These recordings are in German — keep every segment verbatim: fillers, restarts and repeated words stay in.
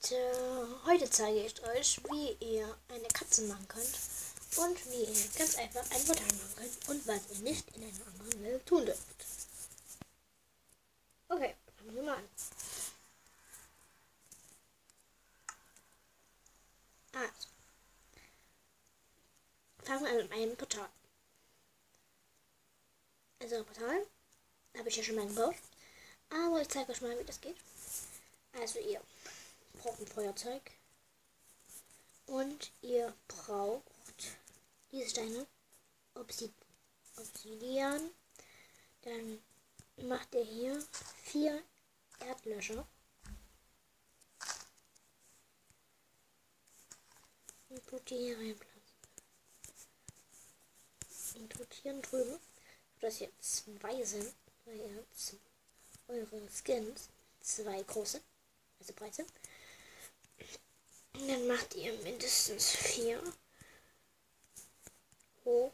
Leute, heute zeige ich euch, wie ihr eine Katze machen könnt und wie ihr ganz einfach ein Portal machen könnt und was ihr nicht in einer anderen Welt tun dürft. Okay, fangen wir mal an. Also, fangen wir an mit einem Portal. Also ein Portal habe ich ja schon mal gebaut, aber ich zeige euch mal, wie das geht. Also ihr braucht ein Feuerzeug und ihr braucht diese Steine, Obsid Obsidian. Dann macht ihr hier vier Erdlöcher und tut die hier reinpflanzen. Und tut hier drüben, dass hier zwei sind, weil ihr eure Skins zwei große, also breit sind. Und dann macht ihr mindestens vier hoch.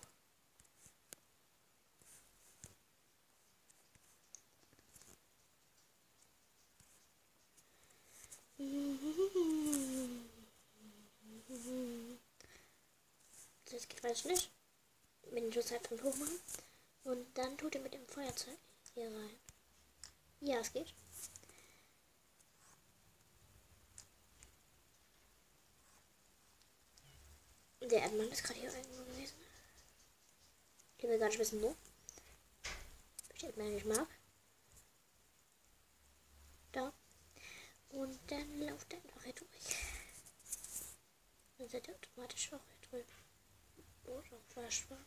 Das geht weiter nicht. Wenn ich das halt von hoch machen. Und dann tut ihr mit dem Feuerzeug hier rein. Ja, es geht. Der Erdmann ist gerade hier irgendwo gewesen. Ich will gar nicht wissen, wo. Ich Erdmann nicht mag. Da. Und dann lauft er einfach hier durch. Dann seid ihr automatisch auch hier drüben. Oder auch falsch war.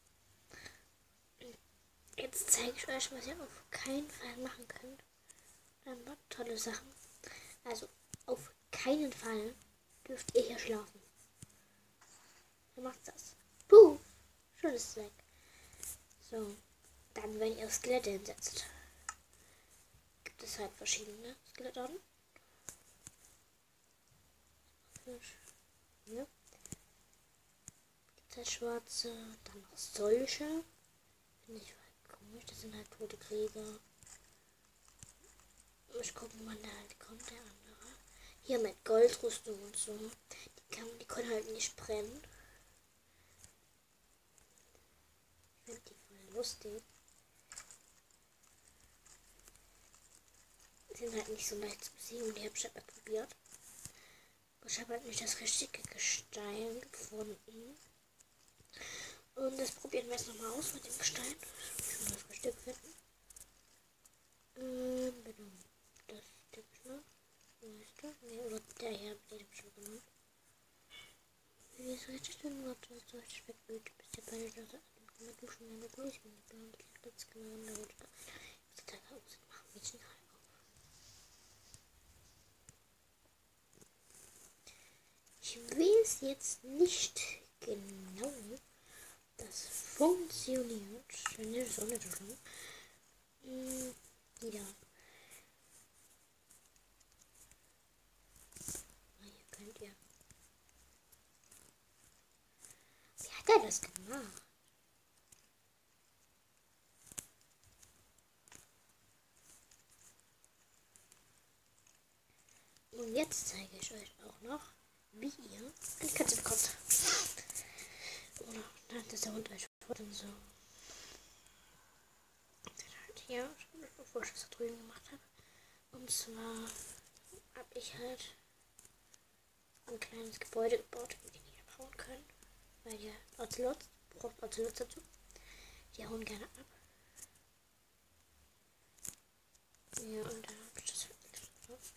Jetzt zeige ich euch, was ihr auf keinen Fall machen könnt. Dann war tolle Sachen. Also, auf keinen Fall dürft ihr hier schlafen. Dann macht das. Puh, schon ist es weg. So, dann, wenn ihr Skelette hinsetzt, gibt es halt verschiedene Skelettarten. Hier. Gibt es halt schwarze, dann noch solche. Finde ich halt komisch, das sind halt tote Krieger. Ich gucke, wann der halt kommt, der andere. Hier mit Goldrüstung und so. Die, kann, die können halt nicht brennen. Ich finde die voll lustig. Die sind halt nicht so leicht zu besiegen. Die habe ich halt mal probiert. Ich habe halt nicht das richtige Gestein gefunden. Und das probieren wir jetzt nochmal aus mit dem Gestein. Ich muss das Stück finden. Ähm, genau. Das Stück noch. Weißt du? Nee, oder der hier, den habe ich schon gemacht. Wie ist richtig denn Wort, das so richtig wegblüht, bis der Beine das mit dem schon lange durch bin. Ich bin ganz genau in der Rote. Ich muss da aus machen, Mädchen halt auf. Ich weiß jetzt nicht genau, das funktioniert. Wenn die Sonne so lang. Hm, die da. Hier könnt ihr. Wie hat er das gemacht? Und jetzt zeige ich euch auch noch, wie ihr eine Katze bekommt. Oder dann, dass der Hund euch fort und so. Dann halt hier, bevor ich das da drüben gemacht habe. Und zwar habe ich halt ein kleines Gebäude gebaut, damit die nicht abhauen können. Weil der Ocelot braucht Ocelot dazu. Die hauen gerne ab. Ja, und da habe ich das halt gekauft.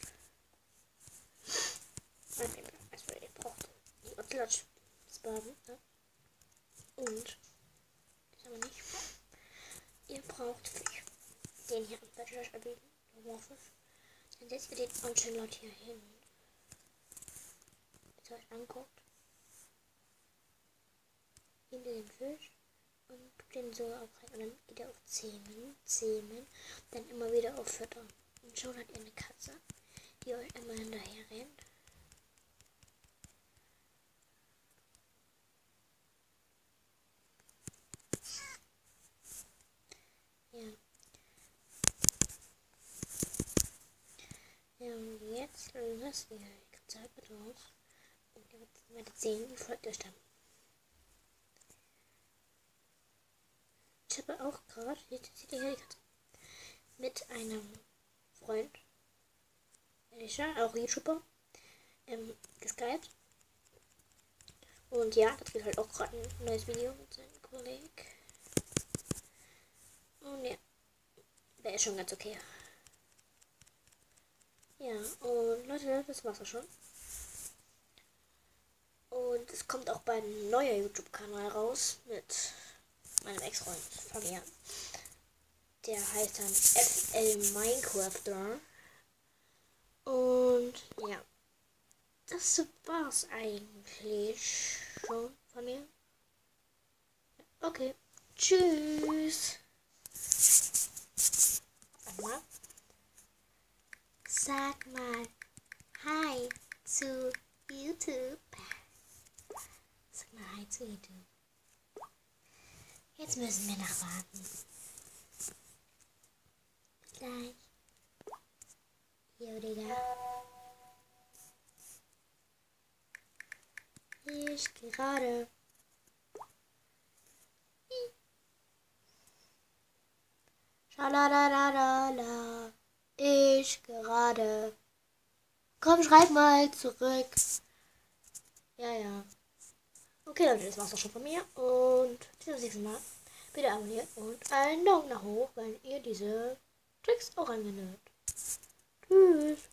Also ihr braucht die Ocelot spawnen. Ja. Und das aber nicht. Ihr braucht Fisch. Den hier werde ich euch anbieten. Dann setzt ihr den Ocelot hier hin. Wenn ihr euch anguckt. Hinter den Fisch. Und tut den so auch rein. Und dann geht er auf Zähmen, Zähmen. Dann immer wieder auf Füttern. Und schon hat ihr eine Katze, die euch immer hinterher rennt. Ja. Ja, und jetzt lassen wir Zeit mit raus. Und ihr werdet sehen, wie folgt euch dann. Ich habe auch gerade, jetzt seht ihr hier die Katze, mit einem Freund, welcher auch YouTuber, ähm, geskypt. Und ja, das geht halt auch gerade ein neues Video mit seinem Kollegen. Und ja, der ist schon ganz okay. Ja, und Leute, das war's auch schon. Und es kommt auch bald ein neuer YouTube-Kanal raus mit meinem Ex-Freund Fabian. Der heißt dann F L Minecrafter. Und ja, das war's eigentlich schon von mir. Okay, tschüss. Warte mal. Sag mal Hi zu YouTube. Sag mal Hi zu YouTube. Jetzt müssen wir noch warten. Bis gleich. Jo, Digga. Ich gerade. Schaladadadala. Ich gerade. Komm, schreib mal zurück. Ja, ja. Okay, Leute, das war's auch schon von mir. Und bis zum nächsten Mal. Bitte abonniert und einen Daumen nach hoch, wenn ihr diese Tricks auch anwendet. Tschüss.